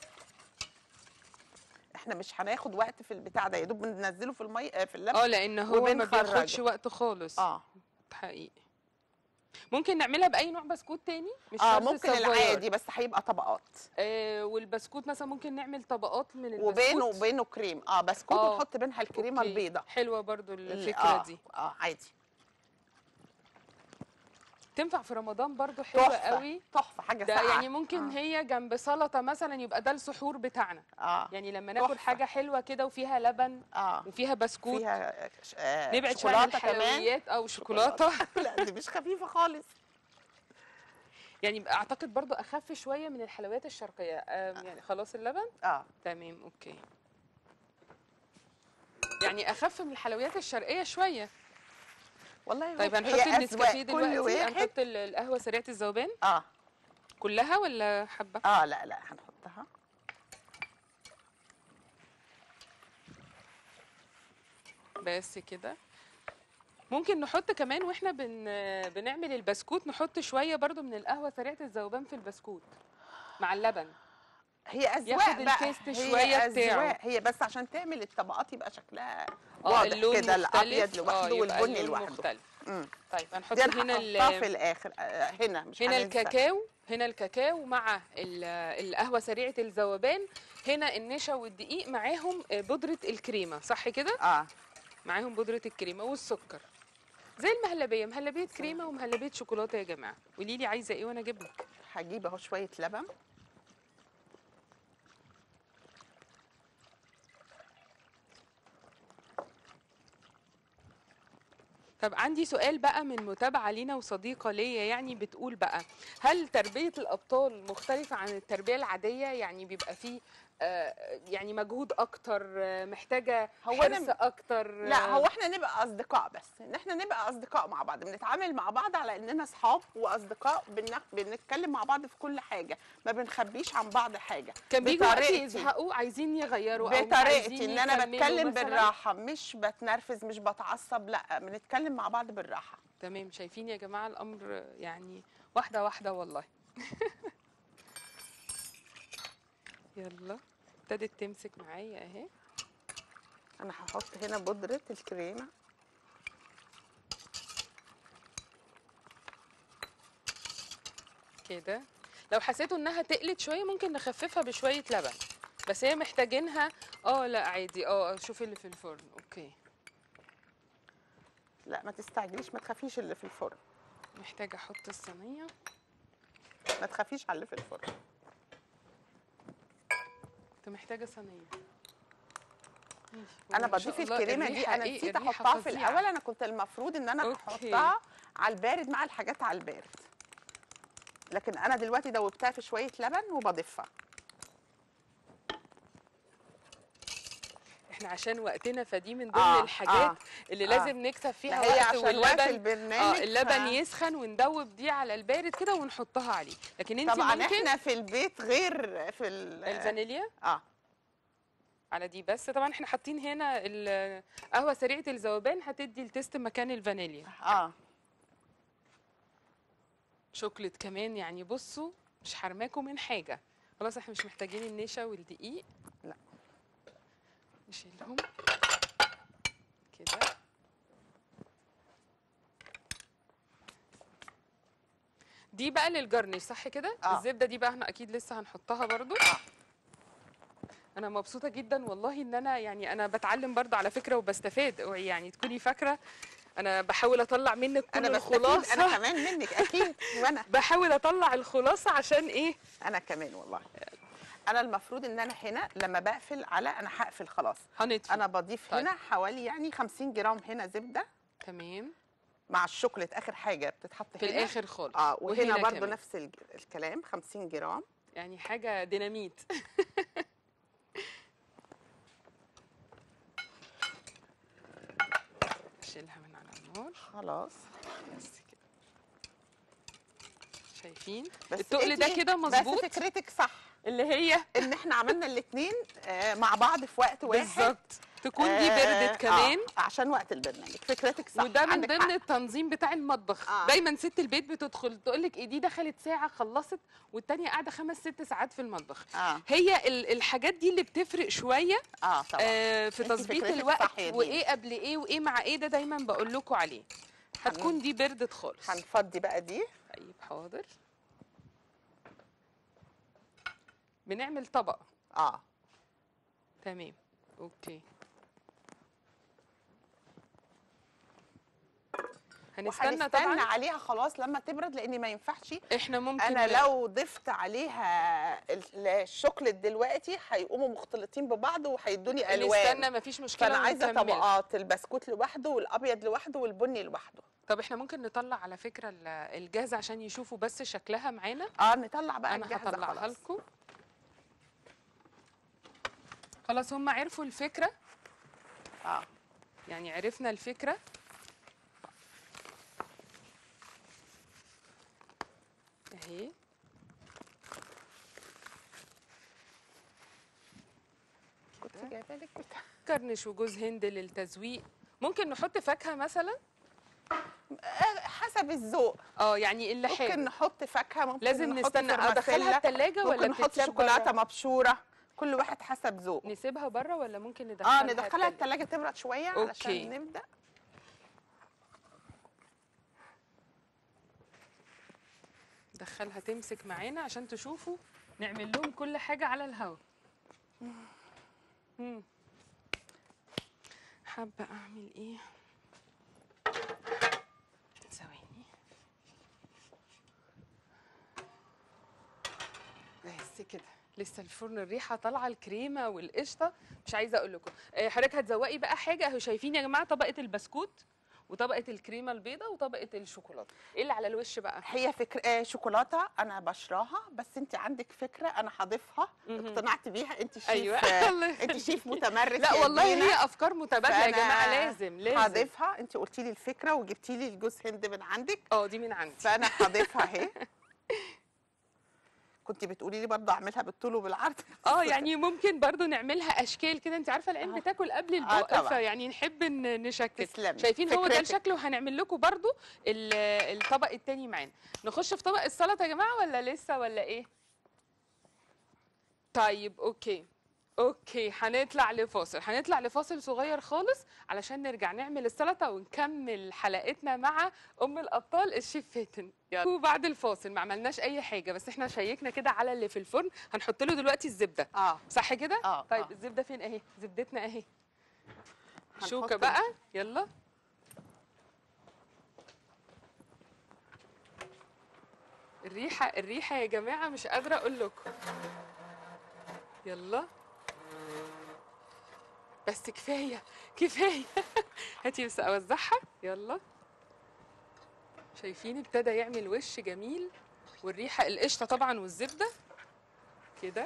احنا مش هناخد وقت في البتاع ده، يا دوب بننزله في المي في اللبن. اه لان هو ما وبنخرجه. بياخدش وقت خالص. اه حقيقي. ممكن نعملها باي نوع بسكوت تاني مش اه شرط ممكن السافويار. العادي بس هيبقى طبقات. آه والبسكوت مثلا ممكن نعمل طبقات من البسكوت وبينه وبينه كريم، اه بسكوت آه. ونحط بينها الكريمه أوكي. البيضاء. حلوه برضو الفكره آه. دي. اه عادي. تنفع في رمضان برضو حلوه تحفه قوي. تحفه حاجه ده ساقعه. يعني ممكن آه. هي جنب سلطه مثلا يبقى ده السحور بتاعنا. اه يعني لما ناكل تحفة. حاجه حلوه كده وفيها لبن اه وفيها بسكوت، فيها آه نبعد شويه عن شوكولاته كمان. الحلويات او شوكولاته. لا دي مش خفيفه خالص. يعني اعتقد برضو اخف شويه من الحلويات الشرقيه. آم، يعني خلاص اللبن اه تمام اوكي. يعني اخف من الحلويات الشرقيه شويه. والله طيب هي هنحط النسكافيه أذواق كل دلوقتي، واحد. هنحط ال- القهوه سريعه الذوبان اه كلها ولا حبه؟ اه لا لا هنحطها. بس كده. ممكن نحط كمان واحنا بن بنعمل البسكوت، نحط شويه برضو من القهوه سريعه الذوبان في البسكوت مع اللبن. هي اذواق ياخد بقى، التيست هي شوية بتاعه. أذواق. هي بس عشان تعمل الطبقات يبقى شكلها اه واضح اللون كده، مختلف. الابيض لوحده آه، يبقى والبني اللون لوحده. مختلف. امم طيب هنحط دي انا هنا هحطها في ال- الاخر. آه، هنا مش هنا هننسى. الكاكاو، هنا الكاكاو مع ال- القهوه سريعه الذوبان، هنا النشا والدقيق معاهم بودره الكريمه، صح كده؟ اه معاهم بودره الكريمه والسكر. زي المهلبيه، مهلبيه كريمه ومهلبيه شوكولاته يا جماعه. قولي لي عايزه ايه وانا اجيب لك. هجيب اهو شويه لبن. طب عندي سؤال بقى من متابعة لينا وصديقة ليا، يعني بتقول بقى هل تربية الأبطال مختلفة عن التربية العادية؟ يعني بيبقى فيه آه، يعني مجهود أكتر، آه، محتاجة هو حرص أنا- أكتر؟ لا هو احنا نبقى اصدقاء، بس ان احنا نبقى اصدقاء مع بعض، بنتعامل مع بعض على اننا اصحاب واصدقاء، بن- بنتكلم مع بعض في كل حاجه، ما بنخبيش عن بعض حاجه. كان بيجوا وقت بطريقتي. يزهقوا عايزين يغيروا أو مش بطريقتي عايزين ان انا يكملوا بتكلم مثلاً؟ بالراحه، مش بتنرفز مش بتعصب، لا بنتكلم مع بعض بالراحه. تمام. شايفين يا جماعة الأمر يعني واحده واحده والله. يلا ابتدت تمسك معايا اهي. انا هحط هنا بودره الكريمه. كده لو حسيتوا انها تقلت شويه ممكن نخففها بشويه لبن، بس هي محتاجينها. اه لا عادي. اه شوفي اللي في الفرن. اوكي. لا ما تستعجليش، ما تخافيش اللي في الفرن. محتاجه احط الصينيه. ما تخافيش على اللي في الفرن. انت محتاجه صينيه. انا بضيف الكريمه دي، انا نسيت احطها في الاول. انا كنت المفروض ان انا احطها على البارد مع الحاجات على البارد، لكن انا دلوقتي دوبتها في شويه لبن وبضيفها. احنا عشان وقتنا فدي من ضمن آه الحاجات آه اللي آه لازم نكسب فيها هي وقت. عشان وقت البرنامج. اه اللبن ف... يسخن وندوب دي على البارد كده ونحطها عليه. لكن انت طبعا ممكن احنا في البيت غير في الفانيليا اه على دي. بس طبعا احنا حاطين هنا القهوه سريعه الذوبان هتدي التيست مكان الفانيليا. اه شوكليت كمان. يعني بصوا مش حرماكم من حاجه. خلاص احنا مش محتاجين النشا والدقيق. لا نشيلهم كده. دي بقى للجرنش صح كده؟ آه. الزبده دي بقى احنا اكيد لسه هنحطها برضو. آه. انا مبسوطه جدا والله ان انا يعني انا بتعلم برضو على فكره وبستفاد. يعني تكوني فاكره انا بحاول اطلع منك كل أنا الخلاصه. انا كمان منك اكيد. وانا بحاول اطلع الخلاصه عشان ايه. انا كمان والله. انا المفروض ان انا هنا لما بقفل على انا هقفل خلاص هنطفي. انا بضيف طيب. هنا حوالي يعني خمسين جرام هنا زبده. تمام. مع الشوكليت اخر حاجه بتتحط في هنا الاخر خالص. اه وهنا برضو نفس الكلام خمسين جرام. يعني حاجه ديناميت. شيلها من على النار. خلاص بس كده. شايفين بس التقل ده كده مظبوط. بس فكرتك صح اللي هي ان احنا عملنا الاثنين آه مع بعض في وقت واحد بالظبط. تكون دي بردت كمان آه عشان وقت البرنامج. فكرتك صح. وده من ضمن التنظيم بتاع المطبخ. آه. دايما ست البيت بتدخل تقول لك ايه دي دخلت ساعه خلصت والتانيه قاعده خمس ست ساعات في المطبخ. آه. هي الحاجات دي اللي بتفرق شويه. اه طبعا. آه في تظبيط الوقت وايه قبل ايه وايه مع ايه. ده دايما بقول لكم عليه. هتكون دي بردت خالص. هنفضي بقى دي. طيب حاضر. بنعمل طبق. اه تمام. اوكي. هنستنى طبعا عليها خلاص لما تبرد لان ما ينفعش. احنا ممكن انا لا. لو ضفت عليها الشوكليت دلوقتي هيقوموا مختلطين ببعض وهيدوني الوان. نستنى مفيش مشكله. فانا عايزه طبقات البسكوت لوحده والابيض لوحده والبني لوحده. طب احنا ممكن نطلع على فكره الجاهزه عشان يشوفوا بس شكلها معانا. اه نطلع بقى انا الجاهزه. انا هطلعها لكم. خلاص هم عرفوا الفكره. اه يعني عرفنا الفكره. اهي كنت جايبه لك كرنش وجوز هند للتزويق. ممكن نحط فاكهه مثلا حسب الذوق. اه يعني اللي حلو ممكن نحط فاكهه. ممكن لازم نحط نستنى ادخلها الثلاجه ولا ممكن نحط شوكولاته مبشوره. كل واحد حسب ذوق. نسيبها بره ولا ممكن ندخلها؟ اه ندخلها الثلاجه تبرد شويه علشان نبدا. ندخلها تمسك معانا عشان تشوفوا نعمل لهم كل حاجه على الهواء. امم حابه اعمل ايه؟ ثواني بس كده. لسه الفرن الريحه طالعه الكريمه والقشطه. مش عايزه اقول لكم. حضرتك هتزوقي بقى حاجه اهو. شايفين يا جماعه طبقه البسكوت وطبقه الكريمه البيضاء وطبقه الشوكولاته. ايه اللي على الوش بقى؟ هي فكره آه شوكولاته انا بشراها. بس انت عندك فكره انا هضيفها. اقتنعت بيها. انت شيف. ايوه انت شيف متمرس. لا والله هي افكار متبادله يا جماعه. لازم لازم هضيفها. انت قلتي لي الفكره وجبتي لي الجوز هند من عندك. اه دي من عندي. فانا هضيفها اهي. كنت انت بتقولي لي برضه اعملها بالطول وبالعرض. اه يعني ممكن برضو نعملها اشكال كده، انت عارفه العين آه. بتاكل قبل آه البق، طبعا. فيعني نحب ان نشكل. تسلمي. شايفين هو ده فكرتك. الشكل، وهنعمل لكم برضو ال- الطبق التاني معانا. نخش في طبق السلطه يا جماعه ولا لسه ولا ايه؟ طيب اوكي اوكي، هنطلع لفاصل، هنطلع لفاصل صغير خالص علشان نرجع نعمل السلطه ونكمل حلقتنا مع ام الابطال الشيف فاتن. يلا. وبعد الفاصل ما عملناش اي حاجه، بس احنا شيكنا كده على اللي في الفرن. هنحط له دلوقتي الزبده، اه صح كده؟ اه طيب آه. الزبده فين؟ اهي زبدتنا اهي. هنحط شوكه بقى، يلا. الريحه الريحه يا جماعه مش قادره اقول لكم. يلا بس كفايه كفايه. هاتي بس اوزعها. يلا شايفين ابتدى يعمل وش جميل، والريحه القشطه طبعا والزبده كده.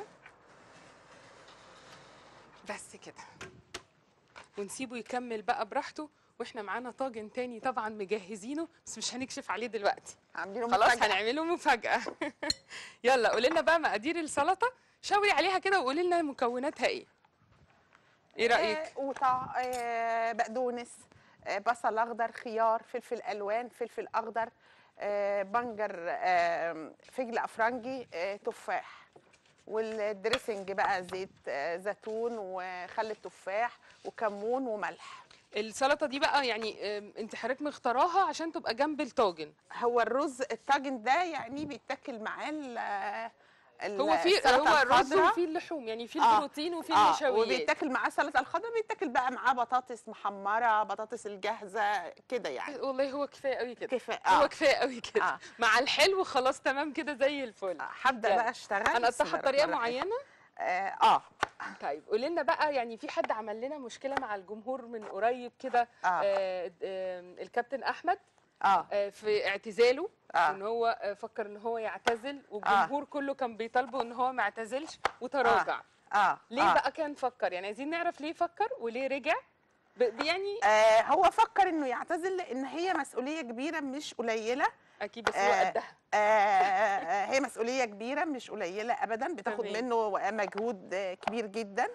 بس كده، ونسيبه يكمل بقى براحته، واحنا معانا طاجن تاني طبعا مجهزينه بس مش هنكشف عليه دلوقتي، عاملينه خلاص مفاجأة. هنعمله مفاجاه. يلا قولي لنا بقى مقادير السلطه، شاوري عليها كده وقولي لنا مكوناتها ايه. ايه رايك؟ آه قوطة، آه بقدونس، آه بصل اخضر، خيار، فلفل الوان، فلفل اخضر، آه بنجر، آه فجل افرنجي، آه تفاح. والدريسنج بقى زيت آه زيتون وخل التفاح وكمون وملح. السلطه دي بقى يعني آم، انت حضرتك مختاراها عشان تبقى جنب الطاجن. هو الرز الطاجن ده يعني بيتاكل معاه ال- ال- هو في السلطة هو الرز الخضراء. وفيه اللحوم، يعني فيه آه، البروتين وفيه اه النشويات. وبيتاكل معاه السلطه الخضراء، بيتاكل بقى معاه بطاطس محمره، بطاطس الجاهزه كده يعني. والله هو كفايه قوي كده. كفايه هو اه كفايه قوي كده. آه. مع الحلو خلاص تمام كده زي الفل. آه، هبدا يلا. بقى اشتغل. هنقطعها بسم الله بطريقه الرحمن الرحيم. معينه. اه, آه. طيب قولي لنا بقى، يعني في حد عمل لنا مشكله مع الجمهور من قريب كده، آه. آه آه الكابتن احمد، اه آه في اعتزاله، آه. ان هو آه فكر ان هو يعتزل، والجمهور كله كان بيطالبه ان هو ما اعتزلش وتراجع. اه ليه آه. بقى كان فكر؟ يعني عايزين نعرف ليه فكر وليه رجع. ب- ب- يعني آه هو فكر انه يعتزل لان هي مسؤوليه كبيره مش قليله. اكيد بس هو آه قدها. آه هي مسؤوليه كبيره مش قليله ابدا، بتاخد تمام. منه مجهود آه، كبير جدا.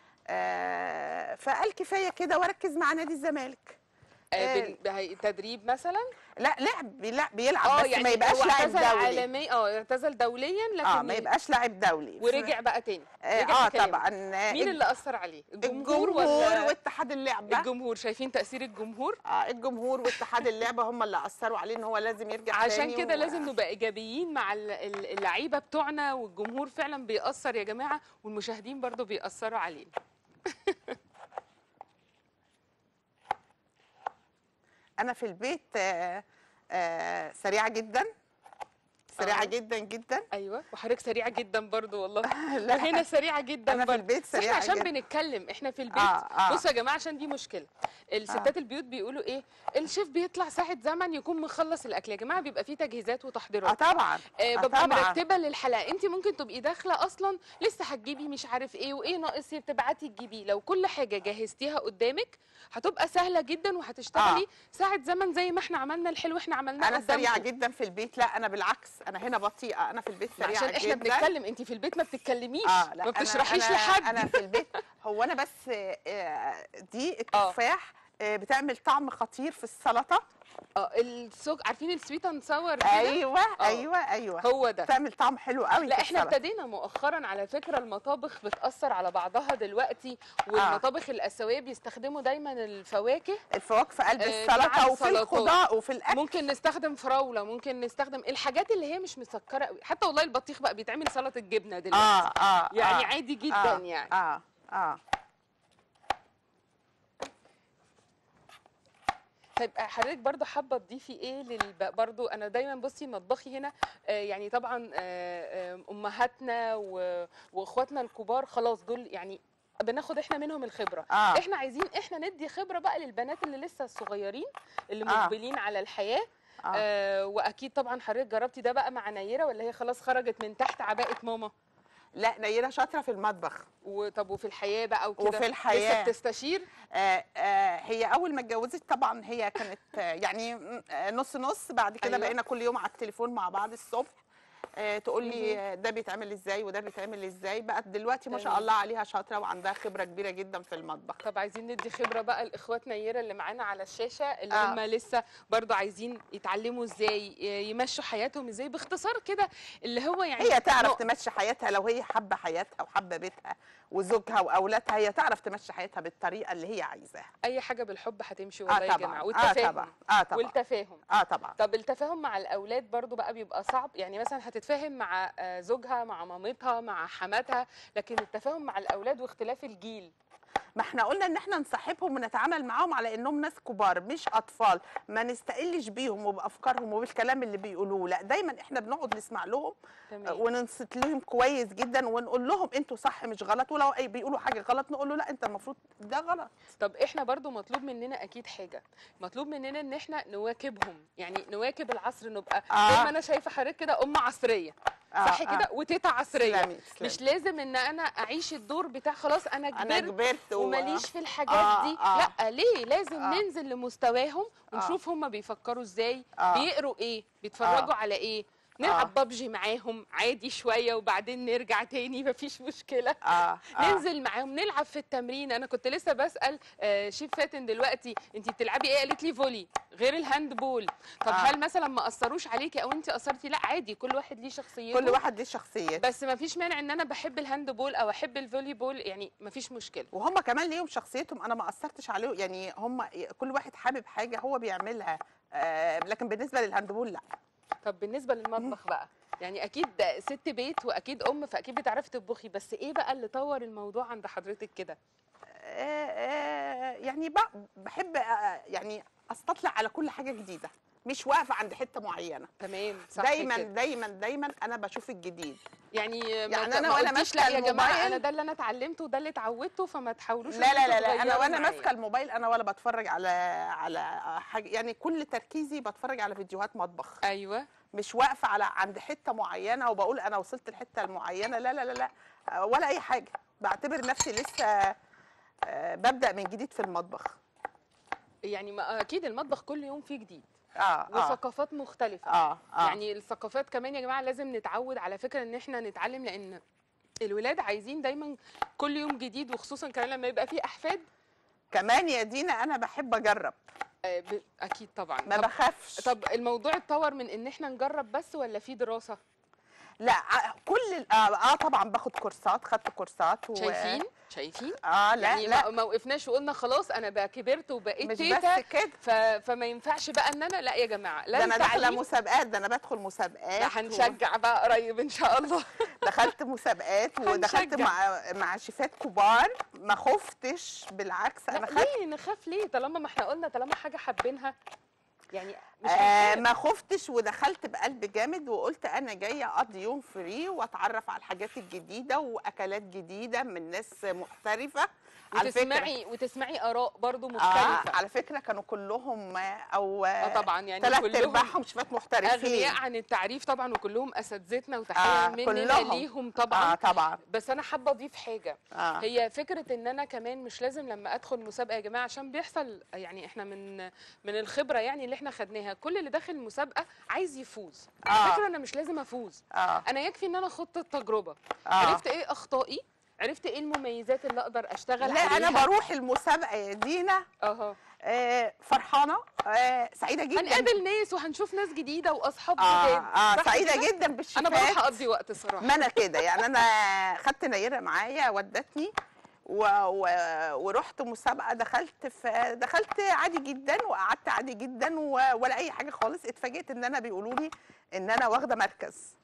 آه فقال كفايه كده واركز مع نادي الزمالك. آه آه، بال- بهي- تدريب مثلا. لا لعب بيلعب, بيلعب اه بس يعني ما يبقاش هو لاعب اعتزل دولي. عالمي، اه اعتزل دوليا لكن اه ما يبقاش لاعب دولي. ورجع بقى تاني. اه, رجع آه في كلامه. طبعا. آه، مين الج- اللي اثر عليه؟ الجمهور, الجمهور ولا واتحاد اللعبه. الجمهور؟ شايفين تاثير الجمهور؟ اه الجمهور واتحاد اللعبه هم اللي اثروا عليه ان هو لازم يرجع عشان تاني. كده و... لازم نبقى ايجابيين مع ال- ال- اللعيبه بتوعنا، والجمهور فعلا بيأثر يا جماعه، والمشاهدين برضو بيأثروا علينا. انا في البيت آه آه سريعه جدا، سريعه آه. جدا جدا. ايوه، وحضرتك سريعه جدا برضو والله. لا وهنا سريعه جدا انا في برضو. البيت بس احنا سريعه عشان جدا. بنتكلم احنا في البيت. آه آه. بصوا يا جماعه، عشان دي مشكله الستات البيوت بيقولوا ايه، الشيف بيطلع ساعه زمن يكون مخلص الاكل. يا جماعه بيبقى فيه تجهيزات اه وتحضيرات. طبعا آه آه ببقى طبعا. مرتبه للحلقه. انت ممكن تبقي داخله اصلا لسه هتجيبي مش عارف ايه وايه ناقص تبعتي تجيبيه. لو كل حاجه جهزتيها قدامك هتبقى سهله جدا، وهتشتغلي آه. ساعه زمن زي ما احنا عملنا الحلو احنا عملناه انا قدامكم. سريعه جدا في البيت. لا انا بالعكس، انا هنا بطيئه، انا في البيت سريعه عشان جدا. احنا بنتكلم، انت في البيت ما بتتكلميش، اه لا ما بتشرحيش أنا لحد. انا في البيت. هو انا بس آه، دي التفاح آه، بتعمل طعم خطير في السلطه. اه السوق، عارفين السويت اند ساور كده؟ ايوه آه. ايوه ايوه هو ده. بتعمل طعم حلو قوي لا في احنا السلطه. ابتدينا مؤخرا على فكره المطابخ بتاثر على بعضها دلوقتي، والمطابخ الاسيويه بيستخدموا دايما الفواكه، الفواكه في قلب آه، السلطه مع وفي السلطات. الخضار وفي الاكل. ممكن نستخدم فراوله، ممكن نستخدم الحاجات اللي هي مش مسكره قوي. حتى والله البطيخ بقى بيتعمل سلطه جبنه دلوقتي. اه اه يعني آه عادي جدا. آه يعني اه اه طيب حضرتك برضو حابه تضيفي ايه للب... برضو انا دايما بصي مطبخي هنا آه يعني طبعا آه آه امهاتنا و... واخواتنا الكبار خلاص دول يعني بناخد احنا منهم الخبره. آه. احنا عايزين احنا ندي خبره بقى للبنات اللي لسه الصغيرين اللي آه. مقبلين على الحياه. آه. آه واكيد طبعا حضرتك جربتي ده بقى مع نيره، ولا هي خلاص خرجت من تحت عباءه ماما؟ لا نيره شاطره في المطبخ. وطب وفي الحياه بقى وكده وفي الحياه لسه بتستشير؟ آه آه هي اول ما اتجوزت طبعا هي كانت آه يعني آه نص نص. بعد كده أيوة. بقينا كل يوم على التليفون مع بعض الصبح. آه تقول لي آه، ده بيتعمل ازاي وده بيتعمل ازاي. بقت دلوقتي ما شاء تمام. الله عليها شاطره وعندها خبره كبيره جدا في المطبخ. طب عايزين ندي خبره بقى لاخوات نيره اللي معانا على الشاشه، اللي آه. هم لسه برضو عايزين يتعلموا ازاي يمشوا حياتهم ازاي باختصار كده، اللي هو يعني هي تعرف نقط. تمشي حياتها لو هي حابه حياتها وحابه بيتها وزوجها واولادها، هي تعرف تمشي حياتها بالطريقه اللي هي عايزاها. اي حاجه بالحب هتمشي اه والله يا طبعا جماعه، اه والتفاهم. طبعا اه طبعا والتفاهم. اه طبعا. طب التفاهم مع الاولاد برضو بقى بيبقى صعب، يعني مثلا هتتفاهم مع آه، زوجها مع مامتها مع حماتها، لكن التفاهم مع الاولاد واختلاف الجيل. ما احنا قلنا ان احنا نصاحبهم ونتعامل معاهم على انهم ناس كبار مش اطفال، ما نستقلش بيهم وبافكارهم وبالكلام اللي بيقولوه، لا دايما احنا بنقعد نسمع لهم تمام. وننصت لهم كويس جدا ونقول لهم انتوا صح مش غلط، ولو اي بيقولوا حاجه غلط نقول له لا انت المفروض ده غلط. طب احنا برضو مطلوب مننا اكيد حاجه، مطلوب مننا ان احنا نواكبهم، يعني نواكب العصر، نبقى آه. زي ما انا شايفه حضرتك كده ام عصريه. آه صح آه. كده، وتيتا عصريه. تسلمي تسلمي. مش لازم ان انا اعيش الدور بتاع خلاص انا كبرت انا كبرت و... وماليش في الحاجات آه دي. آه. لا ليه، لازم آه. ننزل لمستواهم ونشوف هم بيفكروا ازاي، آه. بيقروا ايه، بيتفرجوا آه. على ايه، نلعب بابجي معاهم عادي شويه وبعدين نرجع تاني مفيش مشكله. آه. آه. ننزل معاهم نلعب في التمرين. انا كنت لسه بسال آه، شيف فاتن دلوقتي انت بتلعبي ايه، قالت لي فولي غير الهاند بول. طب آه. هل مثلا ما اثروش عليكي او انت اثرتي؟ لا عادي، كل واحد ليه شخصيته، كل واحد ليه شخصيته، بس ما فيش مانع ان انا بحب الهاند بول او احب الفولي بول، يعني ما فيش مشكله. وهم كمان ليهم شخصيتهم انا ما اثرتش عليهم، يعني هم كل واحد حابب حاجه هو بيعملها. آه لكن بالنسبه للهاندبول لا. طب بالنسبه للمطبخ بقى، يعني اكيد ست بيت واكيد ام، فاكيد بتعرفي تطبخي، بس ايه بقى اللي طور الموضوع عند حضرتك كده؟ آه آه يعني بق- بحب آه يعني استطلع على كل حاجه جديده، مش واقفه عند حته معينه. تمام صح دايما كده. دايما دايما انا بشوف الجديد. يعني ما يعني ت- أنا ما وأنا قلتيش ماسكة لا يا جماعه الموبايل- انا ده اللي انا اتعلمته وده اللي اتعودته، فما تحاولوش لا إن لا انتوا لا لا انا تغيروا وانا معايا. ماسكه الموبايل انا ولا بتفرج على على حاجه، يعني كل تركيزي بتفرج على فيديوهات مطبخ. ايوه. مش واقفه على عند حته معينه وبقول انا وصلت الحته المعينه، لا لا لا لا آه، ولا اي حاجه. بعتبر نفسي لسه آه، ببدا من جديد في المطبخ. يعني ما اكيد المطبخ كل يوم فيه جديد اه اه وثقافات مختلفه. اه اه يعني الثقافات كمان يا جماعه لازم نتعود على فكره ان احنا نتعلم، لان الولاد عايزين دايما كل يوم جديد، وخصوصا كمان لما يبقى فيه احفاد. كمان يا دينا انا بحب اجرب، آه، ب- اكيد طبعا. ما طب, بخافش. طب الموضوع اتطور من ان احنا نجرب بس ولا في دراسه؟ لا ع- كل ال- اه, آه طبعا باخد كورسات، خدت كورسات و... شايفين شايفين اه لا يعني لا ما ما وقفناش وقلنا خلاص انا بقى كبرت وبقيت مش تيتا بس كده، ف... فما ينفعش بقى ان انا، لا يا جماعه ده لا انا داخله التعليم. مسابقات، ده انا بدخل لا مسابقات هنشجع بقى قريب ان شاء الله. دخلت مسابقات ودخلت هنشجع. مع مع شيفات كبار، ما خفتش بالعكس لا انا خدت ليه نخاف ليه، طالما ما احنا قلنا طالما حاجه حابينها يعني مش آه هنخاف. ما خفتش ودخلت بقلب جامد وقلت انا جايه اقضي يوم فري واتعرف على الحاجات الجديده واكلات جديده من ناس محترفه. على فكره وتسمعي وتسمعي اراء برضو آه مختلفه. على فكره كانوا كلهم آه، او اه طبعا يعني ثلاث كلهم ارباعهم شيفات محترفين اغنياء عن التعريف طبعا، وكلهم اساتذتنا وتحيه آه مننا كلهم. ليهم طبعا. اه طبعا بس انا حابه اضيف حاجه، آه. هي فكره ان انا كمان مش لازم لما ادخل مسابقه يا جماعه، عشان بيحصل يعني احنا من من الخبره يعني اللي احنا خدناها، كل اللي داخل المسابقه عايز يفوز. آه. فكره انا مش لازم افوز، اه انا يكفي ان انا خدت التجربه، آه. عرفت ايه اخطائي، عرفت ايه المميزات اللي اقدر اشتغل لا عليها. انا بروح المسابقه يا دينا اهو آه فرحانه آه سعيده جدا. هنقابل ناس وهنشوف ناس جديده واصحاب اه جداد. اه صح سعيده كده؟ جدا بالشفات. انا بروح اقضي وقت صراحه. ما انا كده يعني انا خدت نيره معايا ودتني و... و... ورحت مسابقه، دخلت في دخلت عادي جدا وقعدت عادي جدا و... ولا اي حاجه خالص. اتفاجئت ان انا بيقولوا لي ان انا واخده مركز.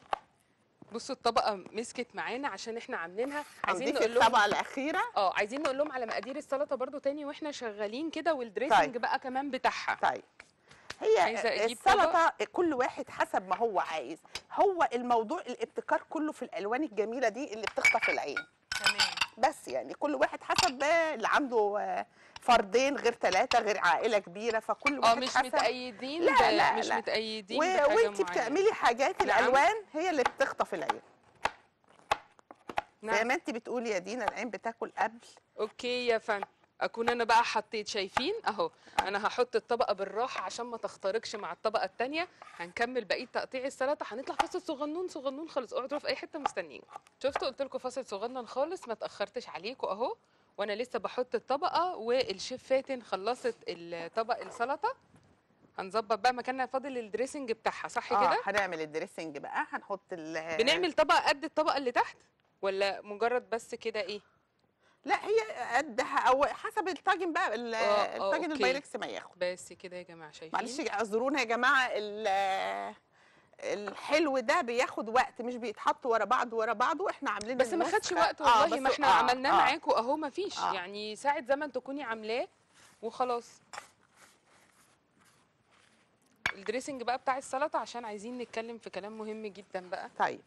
بصوا الطبقه مسكت معانا عشان احنا عاملينها، عايزين هنضيف نقول لهم الطبقه الاخيره. اه عايزين نقول لهم على مقادير السلطه برضو تاني واحنا شغالين كده، والدريسنج طيب. بقى كمان بتاعها. طيب هي عايزة أجيب السلطه كل واحد حسب ما هو عايز، هو الموضوع الابتكار كله في الالوان الجميله دي اللي بتخطف العين. تمام. بس يعني كل واحد حسب اللي عنده فردين غير ثلاثه غير عائله كبيره، فكل اه واحد مش حسب. متأيدين لا ب- لا مش لا. متأيدين و... بحاجه وانت معينه. بتعملي حاجات نعم. الالوان هي اللي بتخطف العين. زي نعم. ما انت بتقولي يا دينا العين بتاكل قبل. اوكي يا فندم. اكون انا بقى حطيت، شايفين اهو. انا هحط الطبقه بالراحه عشان ما تخترقش مع الطبقه الثانيه. هنكمل بقيه تقطيع السلطه، هنطلع فاصل صغنون صغنون خالص، اقعدوا في اي حته مستنيين. شفتوا قلت لكم فاصل صغنن خالص، ما تاخرتش عليكم اهو. وانا لسه بحط الطبقه، والشيف فاتن خلصت الطبق السلطه. هنظبط بقى مكاننا، فاضل الدريسنج بتاعها صح اه كده؟ هنعمل الدريسنج بقى، هنحط ال بنعمل طبقه قد الطبقه اللي تحت ولا مجرد بس كده ايه؟ لا هي قدها او حسب الطاجن بقى، ال- اه اه الطاجن اوكي. البايركس ما ياخد. بس كده يا جماعه شايفين؟ معلش اعذرونا يا جماعه، ال- الحلو ده بياخد وقت، مش بيتحط ورا بعض ورا بعض، واحنا عاملين بس ما النسخة. خدش وقت آه والله، بس ما احنا آه عملناه آه معاكم اهو، ما فيش آه. يعني ساعه زمن تكوني عاملاه وخلاص. الدريسنج بقى بتاع السلطه عشان عايزين نتكلم في كلام مهم جدا بقى. طيب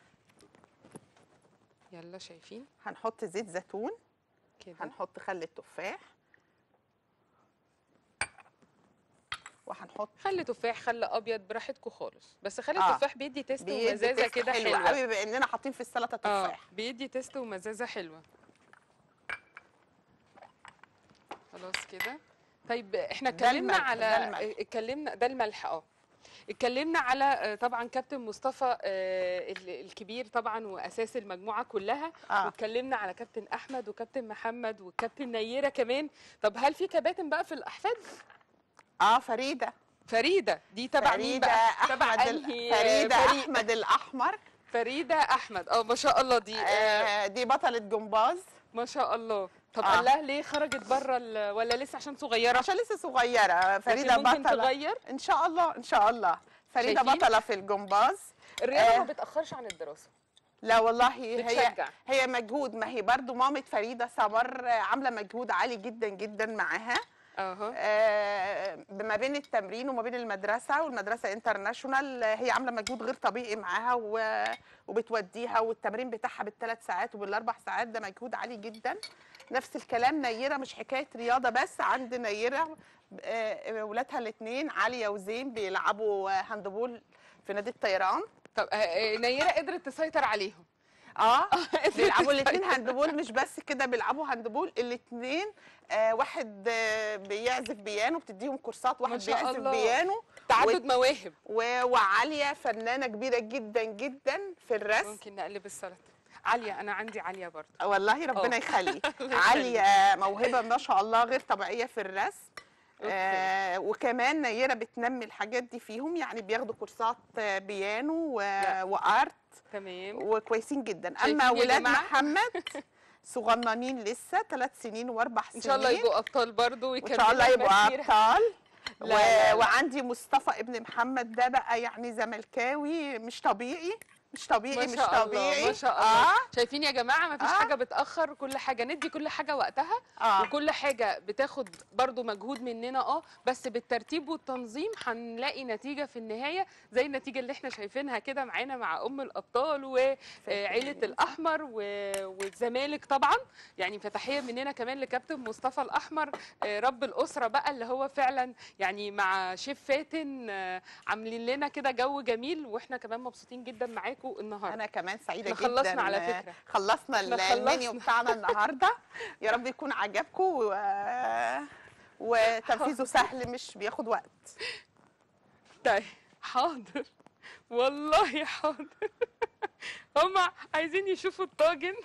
يلا شايفين هنحط زيت زيتون، كده، هنحط خل التفاح، وهنحط خلي تفاح خلي ابيض براحتكم خالص، بس خلي آه. التفاح بيدي تيست بيدي ومزازه تيست كده حلو حلوه قوي، باننا حاطين في السلطه اه تفاح. بيدي تيست ومزازه حلوه. خلاص كده. طيب احنا ده اتكلمنا الملح، ده على الملح. اتكلمنا ده الملح اه اتكلمنا على آه، طبعا كابتن مصطفى آه، ال- الكبير طبعا واساس المجموعه كلها. آه. واتكلمنا على كابتن احمد وكابتن محمد وكابتن نيره كمان. طب هل في كباتن بقى في الاحفاد؟ اه فريده فريده دي تبع مين فريده بقى؟ تبع احمد ال- انهي فريده فريق؟ احمد الاحمر. فريده احمد اه ما شاء الله دي آه آه دي بطله جمباز. ما شاء الله. طب آه. قال لها ليه خرجت بره ال- ولا لسه عشان صغيره؟ عشان لسه صغيره. فريده لكن ممكن بطله تغير ان شاء الله، ان شاء الله. فريده شايفين؟ بطله في الجمباز. الرياضه آه. ما بتاخرش عن الدراسه. لا والله هي بتشجع. هي مجهود، ما هي برضو مامة فريده سمر عامله مجهود عالي جدا جدا معاها. اها آه، ما بين التمرين وما بين المدرسه، والمدرسه انترناشونال هي عامله مجهود غير طبيعي معاها و- وبتوديها، والتمرين بتاعها بالثلاث ساعات وبالاربع ساعات ده مجهود عالي جدا. نفس الكلام نيره، مش حكايه رياضه بس، عند نيره آه، ولادها الاثنين عليا وزين بيلعبوا هاندبول في نادي الطيران. طب آه، آه، نيره قدرت تسيطر عليهم. اه قدرت بيلعبوا الاثنين تسيطر. هاندبول، مش بس كده بيلعبوا هاندبول الاثنين. آه واحد آه بيعزف بيانو، بتديهم كورسات، ما واحد شاء بيعزف الله. بيانو. تعدد مواهب. و- وعاليه فنانه كبيره جدا جدا في الرسم. ممكن نقلب السلطه. عاليه، انا عندي عاليه برضه. والله ربنا أوه. يخلي. الله عاليه موهبه ما شاء الله غير طبيعيه في الرسم. أوكي. آه وكمان نيره بتنمي الحاجات دي فيهم، يعني بياخدوا كورسات آه، بيانو و- لا. وارت، تمام. وكويسين جدا. شايفين اما يا ولاد جماعة؟ محمد صغننين لسه ثلاث سنين واربع سنين، ان شاء الله يبقوا ابطال برضه وان ويكملوا شاء الله يبقوا المسيرة. ابطال. لا و... لا لا. وعندي مصطفى ابن محمد ده بقى يعني زملكاوي مش طبيعي، مش طبيعي، ما مش شاء طبيعي. الله ما شاء الله. اه شايفين يا جماعه ما فيش آه. حاجه بتاخر، كل حاجه ندي كل حاجه وقتها. اه وكل حاجه بتاخد برضو مجهود مننا اه بس بالترتيب والتنظيم هنلاقي نتيجه في النهايه زي النتيجه اللي احنا شايفينها كده معانا مع ام الابطال وعيله الاحمر و- والزمالك طبعا. يعني فتحيه مننا كمان لكابتن مصطفى الاحمر آه، رب الاسره بقى، اللي هو فعلا يعني مع شيف فاتن آه، عاملين لنا كده جو جميل، واحنا كمان مبسوطين جدا معاكم النهارده. انا كمان سعيده احنا جدا. خلصنا على فكرة. خلصنا احنا ال- خلصنا. المنيو بتاعنا النهارده. يا رب يكون عجبكم و... وتنفيذه سهل مش بياخد وقت. طيب حاضر والله حاضر. هما عايزين يشوفوا الطاجن.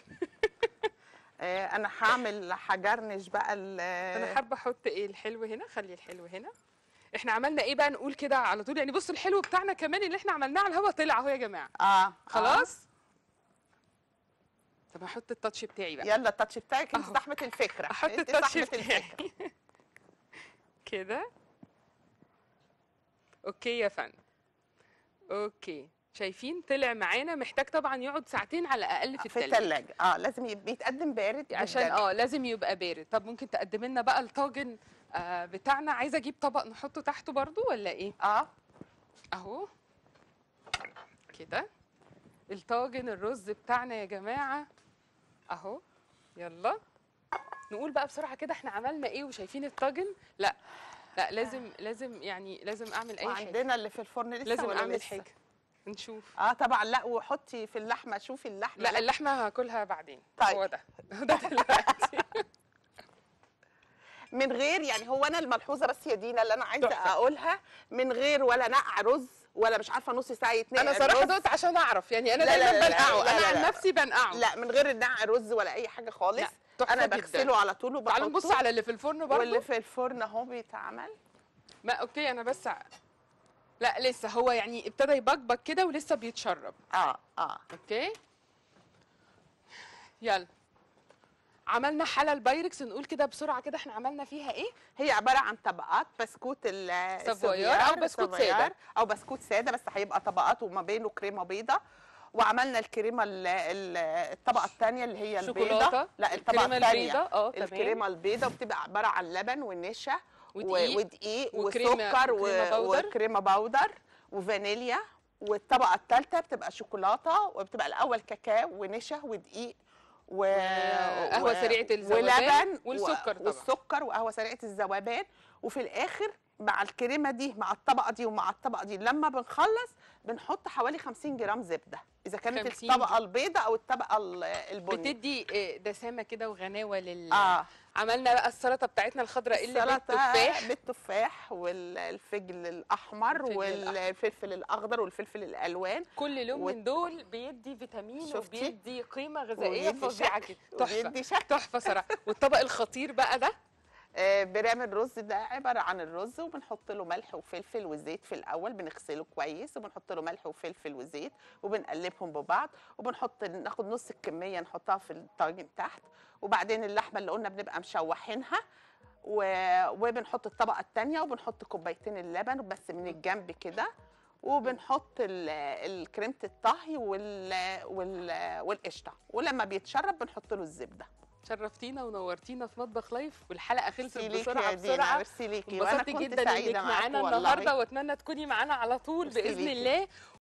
آه، انا هعمل هجرنش بقى ال- انا حابه احط ايه الحلو هنا، خلي الحلو هنا. احنا عملنا ايه بقى نقول كده على طول، يعني بصوا الحلو بتاعنا كمان اللي احنا عملناه على الهوا طلع اهو يا جماعه. اه خلاص. طب هحط التاتش بتاعي بقى. يلا التاتش بتاعك، انت أهو. صاحبه الفكره، احط انت التاتش صاحبه بتاعي الفكره. كده. اوكي يا فندم. اوكي شايفين طلع معانا، محتاج طبعا يقعد ساعتين على الاقل في في التلاجة الثلاجه. اه لازم يبقى يتقدم بارد عشان جداً. اه لازم يبقى بارد. طب ممكن تقدم لنا بقى الطاجن آه بتاعنا، عايزه اجيب طبق نحطه تحته برضو ولا ايه؟ اه اهو كده الطاجن الرز بتاعنا يا جماعه اهو. يلا نقول بقى بسرعه كده احنا عملنا ايه وشايفين الطاجن. لا لا لازم لازم يعني لازم اعمل اي حاجه، وعندنا اللي في الفرن لسه لازم ولا اعمل لسه؟ حاجه نشوف. اه طبعا. لا وحطي في اللحمه، شوفي اللحمه. لا اللحمه هاكلها بعدين. طيب. هو ده ده دلوقتي. من غير يعني هو انا الملحوظه بس يا دينا اللي انا عايزه تحفة. اقولها، من غير ولا نقع رز ولا مش عارفه نص ساعه يتنقع انا صراحه الرز. دقت عشان اعرف، يعني انا لا لا دايما لا لا بنقعه، لا انا لا عن لا. نفسي بنقعه. لا من غير نقع رز ولا اي حاجه خالص. لا، تحفة انا جداً. بغسله على طول وبحطه. تعالوا نبص على اللي في الفرن برضه. واللي في الفرن اهو بيتعمل. ما اوكي انا بس ع- لا لسه هو يعني ابتدى يبقبق كده ولسه بيتشرب. اه اه اوكي يلا، عملنا حلى البايركس. نقول كده بسرعه كده احنا عملنا فيها ايه. هي عباره عن طبقات بسكوت ال- سافويار أو السافويار، بسكوت سافويار سادة. او بسكوت ساده، بس هيبقى طبقات وما بينه كريمه بيضه. وعملنا الكريمه ال- ال- الطبقه الثانيه اللي هي البيضه. شوكولاتة. لا الطبقه الكريمة الثانيه البيضة، اه تمام. الكريمه البيضه، وبتبقى عباره عن لبن ونشا ودقيق. و- ودقيق وكريمة- وسكر و- وكريمة باودر. وكريمه باودر وفانيليا. والطبقه الثالثه بتبقى شوكولاته، وبتبقى الاول كاكاو ونشا ودقيق و... وقهوة سريعة الذوبان ولبن والسكر طبعا. والسكر وقهوه سريعه الذوبان. وفي الاخر مع الكريمه دي مع الطبقه دي ومع الطبقه دي لما بنخلص بنحط حوالي خمسين جرام زبده، اذا كانت خمسين الطبقه البيضاء او الطبقه ال- البني. بتدي آه، دسامه كده وغناوه لل اه عملنا بقى السلطه بتاعتنا الخضراء اللي السلطه بالتفاح. بالتفاح والفجل الاحمر الفجل والفلفل الاخضر والفلفل الالوان. كل لون و- من دول بيدي فيتامين شفتي؟ وبيدي قيمه غذائيه وبيدي فظيعه شكل، كده. تحفه وبيدي شكل. تحفه صراحه. والطبق الخطير بقى ده آه، برام الرز ده عباره عن الرز، وبنحط له ملح وفلفل وزيت في الاول، بنغسله كويس وبنحط له ملح وفلفل وزيت وبنقلبهم ببعض، وبنحط ناخد نص الكميه نحطها في الطاجن تحت. وبعدين اللحمه اللي قلنا بنبقى مشوحينها و- وبنحط الطبقه الثانيه، وبنحط كوبايتين اللبن بس من الجنب كده، وبنحط ال- الكريمه الطهي وال وال والقشطه، ولما بيتشرب بنحط له الزبده. شرفتينا ونورتينا في مطبخ لايف، والحلقه خلصت ميرسي ليكي بسرعه يا دينا، بسرعه. ميرسي ليكي، وانا انبسطت كنت جدا انك سعيده معانا معاكم والله. النهارده، واتمنى تكوني معانا على طول ميرسي باذن ليكي. الله.